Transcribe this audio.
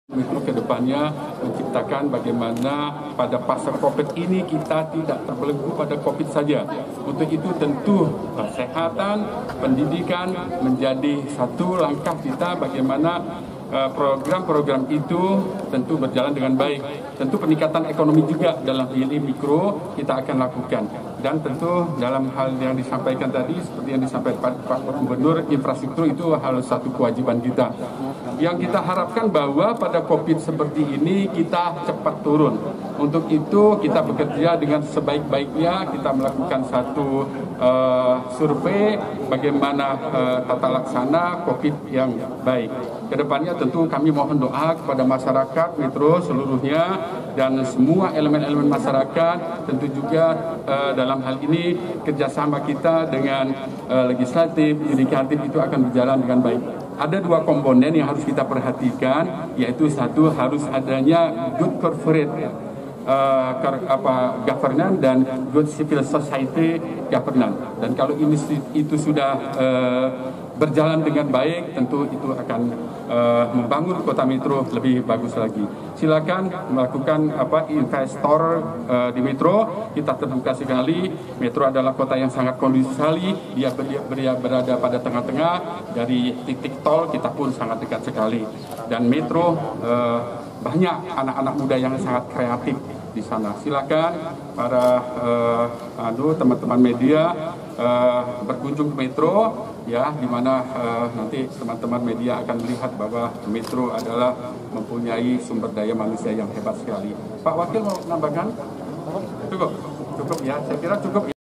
Metro ke depannya menciptakan bagaimana pada pasar COVID ini kita tidak terbelenggu pada COVID saja. Untuk itu tentu kesehatan, pendidikan menjadi satu langkah kita bagaimana program-program itu tentu berjalan dengan baik. Tentu peningkatan ekonomi juga dalam ini mikro kita akan lakukan. Dan tentu dalam hal yang disampaikan tadi, seperti yang disampaikan Pak Gubernur, infrastruktur itu hal satu kewajiban kita. Yang kita harapkan bahwa pada COVID seperti ini kita cepat turun. Untuk itu kita bekerja dengan sebaik-baiknya, kita melakukan satu survei bagaimana tata laksana COVID yang baik. Kedepannya tentu kami mohon doa kepada masyarakat Metro seluruhnya dan semua elemen-elemen masyarakat, tentu juga dalam hal ini kerjasama kita dengan legislatif, yudikatif itu akan berjalan dengan baik. Ada dua komponen yang harus kita perhatikan, yaitu satu harus adanya good corporate governance dan good civil society governance. Dan kalau ini itu sudah berjalan dengan baik, tentu itu akan membangun kota Metro lebih bagus lagi. Silakan melakukan investor di Metro. Kita terbuka sekali. Metro adalah kota yang sangat kondusif sekali. Dia berada pada tengah-tengah dari titik tol. Kita pun sangat dekat sekali. Dan Metro banyak anak-anak muda yang sangat kreatif di sana. Silakan para teman-teman media berkunjung ke Metro, ya, di mana nanti teman-teman media akan melihat bahwa Metro adalah mempunyai sumber daya manusia yang hebat sekali. Pak Wakil mau menambahkan? Cukup ya, saya kira cukup.